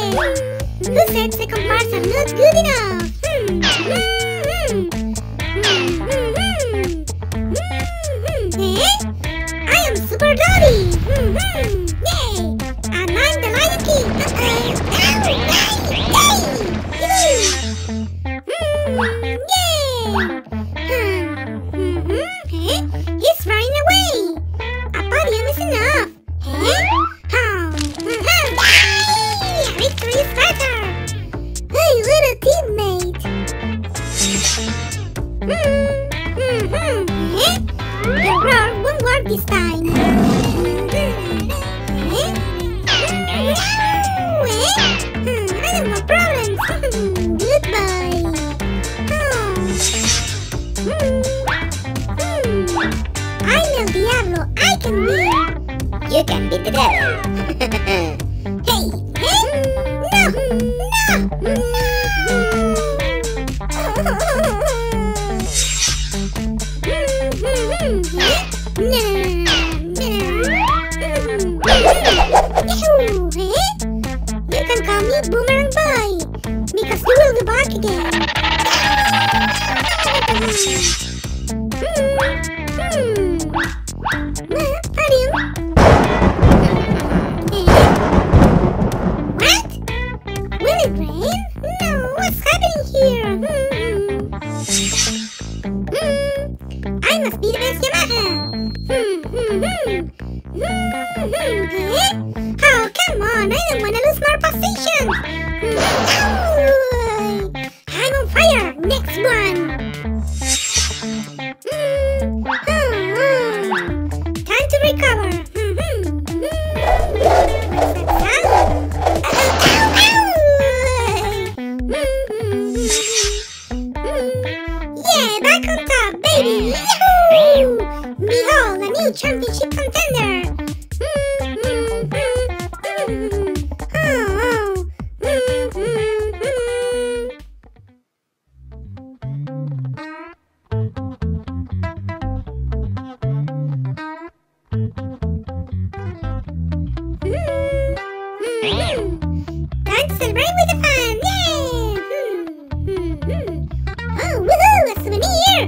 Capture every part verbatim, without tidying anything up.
Who said second parts are not good enough? Hmm. Hmm. Hmm. Hmm. Hmm. Eh? I am Super Daddy! Hmm. Hmm. Yay! And I'm the Lion King! Uh-oh! Ow! Yay! Yay! Hmm. Yay! Hmm. Hmm. Eh? He's running away! A podium is enough! Eh? Oh! Yay! Victory is better! Hey, little teammate! Hmm. Hmm. Hmm. Eh? The roar won't work this time! Eh? No! Eh? Hmm. I have no problems! Goodbye! Oh! Hmm. Hmm. I'm El Diablo! I can win! You can beat the devil. Hey! Hey! No! No! No! You can call me Boomerang Boy, because you will be back again. Oh, come on, I don't want to lose more positions. I'm on fire. Next one. Time to recover. Yeah, back on top, baby. Yahoo! Behold, a new championship contender. Time to celebrate with the fun! Yay! Oh, woohoo! A souvenir!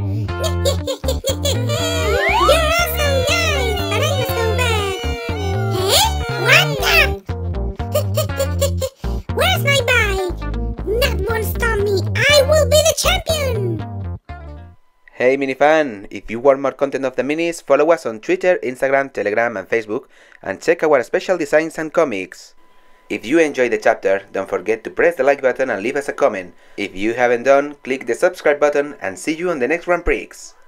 You're awesome, guys! But I was so bad. Eh? What the? Where's my bike? That won't stop me! I will be the champion! Hey Minifan! If you want more content of the Minis, follow us on Twitter, Instagram, Telegram and Facebook, and check our special designs and comics. If you enjoyed the chapter, don't forget to press the like button and leave us a comment. If you haven't done, click the subscribe button and see you on the next Grand Prix.